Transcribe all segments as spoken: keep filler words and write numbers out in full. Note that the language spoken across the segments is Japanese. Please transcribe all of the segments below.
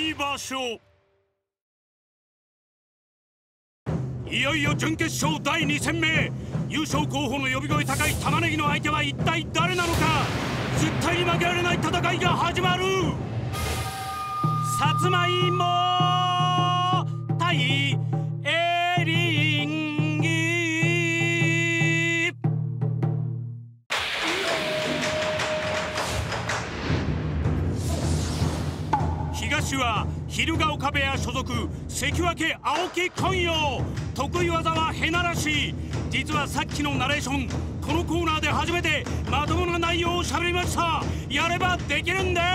菜場所。いよいよ準決勝だいに戦目、優勝候補の呼び声高い玉ねぎの相手は一体誰なのか。絶対に負けられない戦いが始まる。さつまいも対エリンギ。東は昼ヶ丘部屋所属関脇青木昆陽。得意技はへならし。実はさっきのナレーション、このコーナーで初めてまともな内容を喋りました。やればできるんです。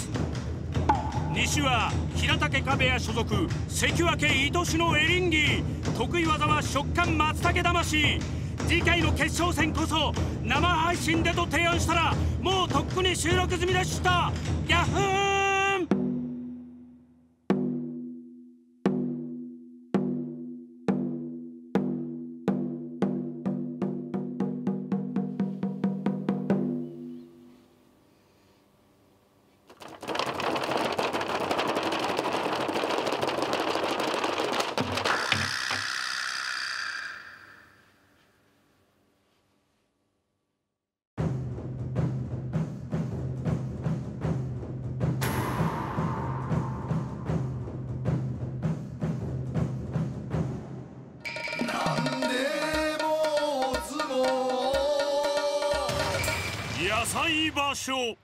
西は平竹部屋所属関脇愛しのエリンギ。得意技は食感松茸魂。次回の決勝戦こそ生配信でと提案したら、もうとっくに収録済みでした。ヤッフー。野菜場所。